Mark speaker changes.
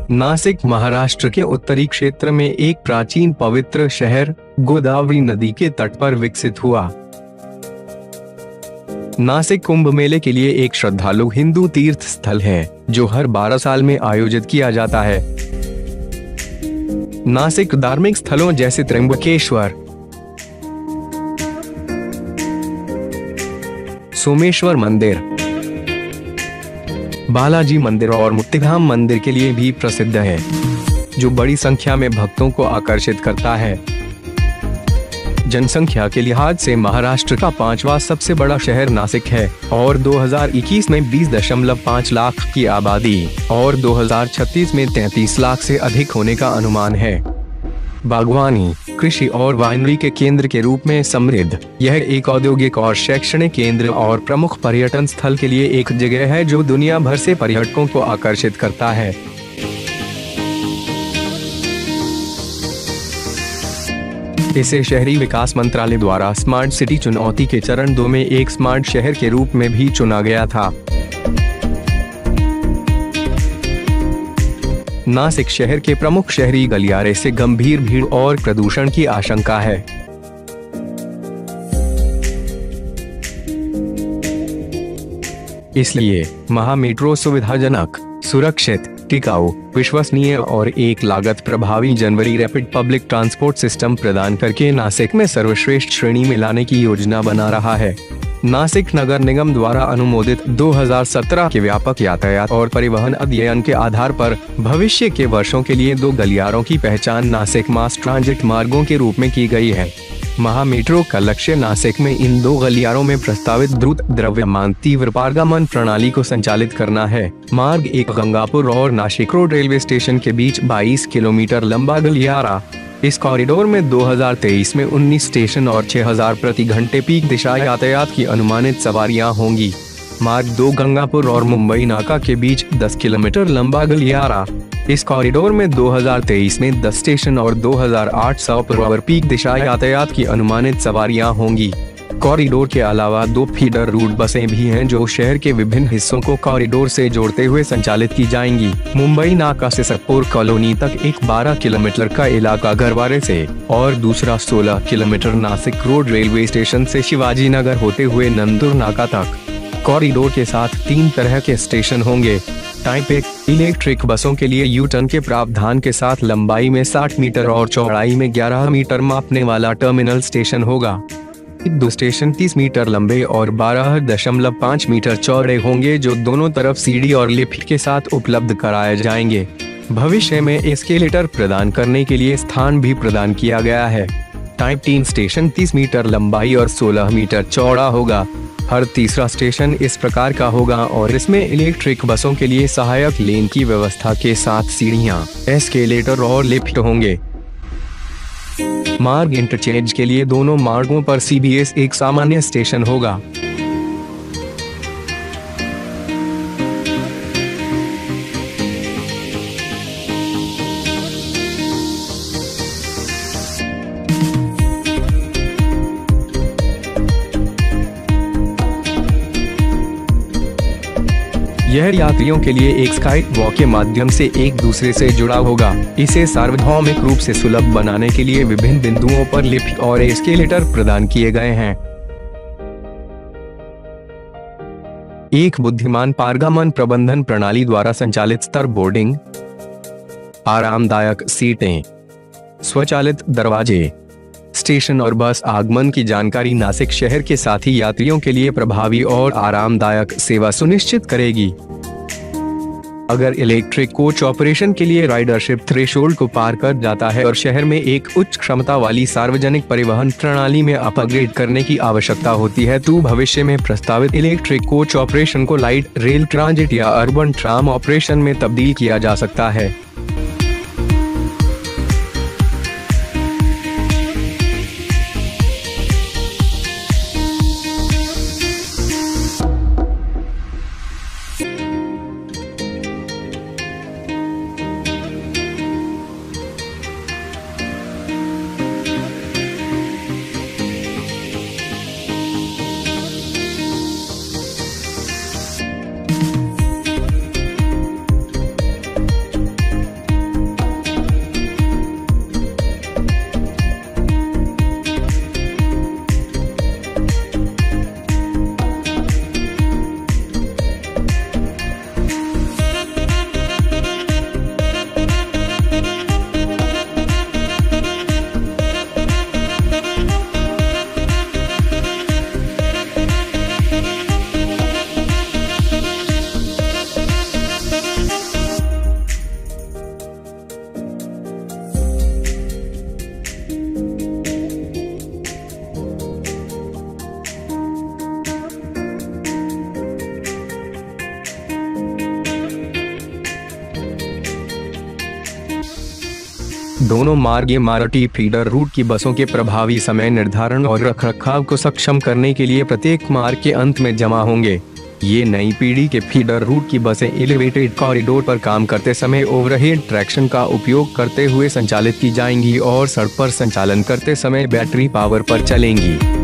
Speaker 1: नासिक महाराष्ट्र के उत्तरी क्षेत्र में एक प्राचीन पवित्र शहर गोदावरी नदी के तट पर विकसित हुआ। नासिक कुंभ मेले के लिए एक श्रद्धालु हिंदू तीर्थ स्थल है जो हर 12 साल में आयोजित किया जाता है। नासिक धार्मिक स्थलों जैसे त्र्यंबकेश्वर, सोमेश्वर मंदिर, बालाजी मंदिर और मुक्तिधाम मंदिर के लिए भी प्रसिद्ध है, जो बड़ी संख्या में भक्तों को आकर्षित करता है। जनसंख्या के लिहाज से महाराष्ट्र का 5वां सबसे बड़ा शहर नासिक है और 2021 में 20.5 लाख की आबादी और 2036 में 33 लाख से अधिक होने का अनुमान है। बागवानी, कृषि और वाइनरी के केंद्र के रूप में समृद्ध, यह एक औद्योगिक और शैक्षणिक केंद्र और प्रमुख पर्यटन स्थल के लिए एक जगह है जो दुनिया भर से पर्यटकों को आकर्षित करता है। इसे शहरी विकास मंत्रालय द्वारा स्मार्ट सिटी चुनौती के चरण 2 में एक स्मार्ट शहर के रूप में भी चुना गया था। नासिक शहर के प्रमुख शहरी गलियारे से गंभीर भीड़ और प्रदूषण की आशंका है। इसलिए महा मेट्रो सुविधाजनक, सुरक्षित, टिकाऊ, विश्वसनीय और एक लागत प्रभावी जनवरी रैपिड पब्लिक ट्रांसपोर्ट सिस्टम प्रदान करके नासिक में सर्वश्रेष्ठ श्रेणी में लाने की योजना बना रहा है। नासिक नगर निगम द्वारा अनुमोदित 2017 के व्यापक यातायात और परिवहन अध्ययन के आधार पर भविष्य के वर्षों के लिए 2 गलियारों की पहचान नासिक मास ट्रांजिट मार्गों के रूप में की गई है। महा मेट्रो का लक्ष्य नासिक में इन 2 गलियारों में प्रस्तावित द्रुत द्रव्यमान तीव्र पारगमन प्रणाली को संचालित करना है। मार्ग 1 गंगापुर और नाशिक रोड रेलवे स्टेशन के बीच 22 किलोमीटर लंबा गलियारा। इस कॉरिडोर में 2023 में 19 स्टेशन और 6000 प्रति घंटे पीक दिशा यातायात की अनुमानित सवारियां होंगी। मार्ग 2 गंगापुर और मुंबई नाका के बीच 10 किलोमीटर लंबा गलियारा। इस कॉरिडोर में 2023 में 10 स्टेशन और 2800 पर पीक दिशा यातायात की अनुमानित सवारियां होंगी। कॉरिडोर के अलावा 2 फीडर रूट बसें भी हैं जो शहर के विभिन्न हिस्सों को कॉरिडोर से जोड़ते हुए संचालित की जाएंगी। मुंबई नाका से सतपुर कॉलोनी तक एक 12 किलोमीटर का इलाका गरवारे से और दूसरा 16 kilometre Nashik road railway station से शिवाजी नगर होते हुए नंदुर नाका तक। कॉरिडोर के साथ 3 तरह के स्टेशन होंगे। टाइप 1 इलेक्ट्रिक बसों के लिए यू टर्न के प्रावधान के साथ लंबाई में 60 मीटर और चौड़ाई में 11 मीटर मापने वाला टर्मिनल स्टेशन होगा। 2 स्टेशन 30 मीटर लंबे और 12.5 मीटर चौड़े होंगे जो दोनों तरफ सीढ़ी और लिफ्ट के साथ उपलब्ध कराए जाएंगे। भविष्य में एस्केलेटर प्रदान करने के लिए स्थान भी प्रदान किया गया है। टाइप 3 स्टेशन 30 मीटर लंबाई और 16 मीटर चौड़ा होगा। हर तीसरा स्टेशन इस प्रकार का होगा और इसमें इलेक्ट्रिक बसों के लिए सहायक लेन की व्यवस्था के साथ सीढ़ियां, एस्केलेटर और लिफ्ट होंगे। मार्ग इंटरचेंज के लिए दोनों मार्गों पर CBS एक सामान्य स्टेशन होगा। यह यात्रियों के लिए एक स्काई वॉक के माध्यम से एक दूसरे से जुड़ा होगा। इसे सार्वभौमिक रूप से सुलभ बनाने के लिए विभिन्न बिंदुओं पर लिफ्ट और एस्केलेटर प्रदान किए गए हैं। एक बुद्धिमान पारगमन प्रबंधन प्रणाली द्वारा संचालित स्तर बोर्डिंग, आरामदायक सीटें, स्वचालित दरवाजे, स्टेशन और बस आगमन की जानकारी नासिक शहर के साथी यात्रियों के लिए प्रभावी और आरामदायक सेवा सुनिश्चित करेगी। अगर इलेक्ट्रिक कोच ऑपरेशन के लिए राइडरशिप थ्रेशोल्ड को पार कर जाता है और शहर में एक उच्च क्षमता वाली सार्वजनिक परिवहन प्रणाली में अपग्रेड करने की आवश्यकता होती है तो भविष्य में प्रस्तावित इलेक्ट्रिक कोच ऑपरेशन को लाइट रेल ट्रांजिट या अर्बन ट्राम ऑपरेशन में तब्दील किया जा सकता है। दोनों मार्ग MRT फीडर रूट की बसों के प्रभावी समय निर्धारण और रखरखाव को सक्षम करने के लिए प्रत्येक मार्ग के अंत में जमा होंगे। ये नई पीढ़ी के फीडर रूट की बसें एलिवेटेड कॉरिडोर पर काम करते समय ओवरहेड ट्रैक्शन का उपयोग करते हुए संचालित की जाएंगी और सड़क पर संचालन करते समय बैटरी पावर पर चलेंगी।